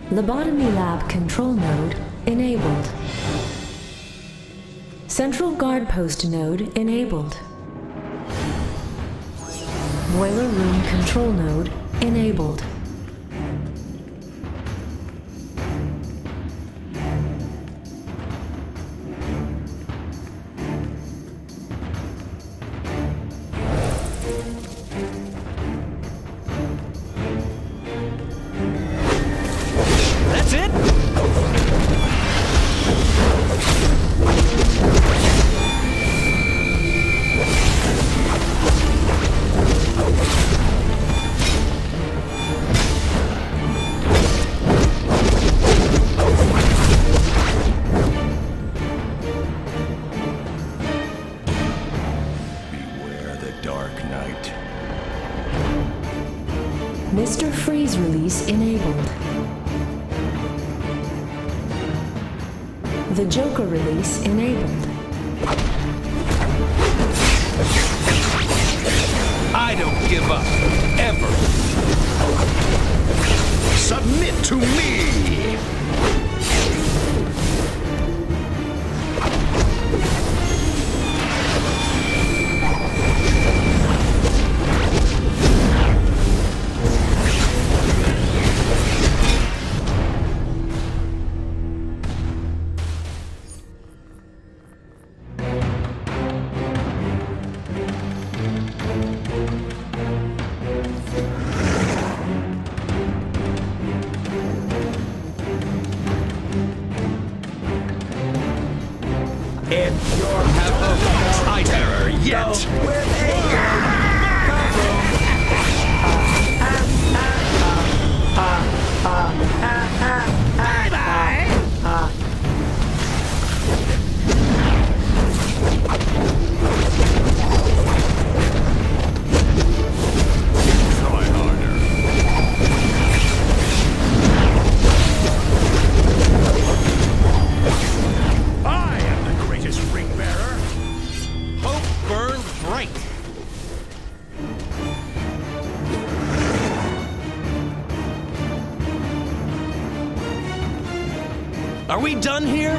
Lobotomy Lab Control Node enabled. Central Guard Post Node enabled. Boiler Room Control Node enabled. That's it? Beware the Dark Knight. Mr. Freeze release enabled. The Joker release enabled. I don't give up. Ever. Submit to me! If you're having Terror yet! where they Try harder. I am the greatest ring bearer. hope burns bright. Are we done here?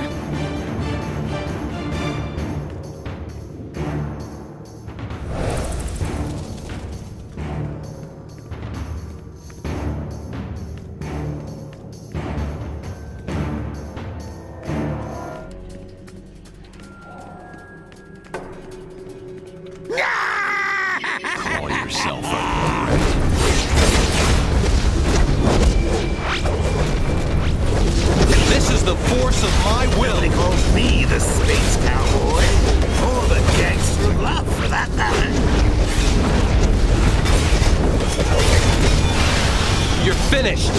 Call yourself a... This is the force of my will. Nobody calls me the space cowboy, or the gangster of love for that matter. You're finished.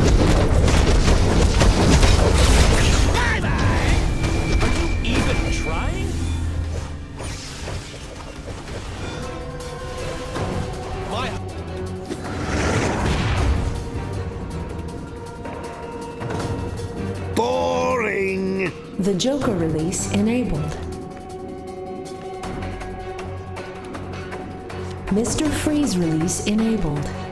Bye-bye! Are you even trying? My Boring! The Joker release enabled. Mr. Freeze release enabled.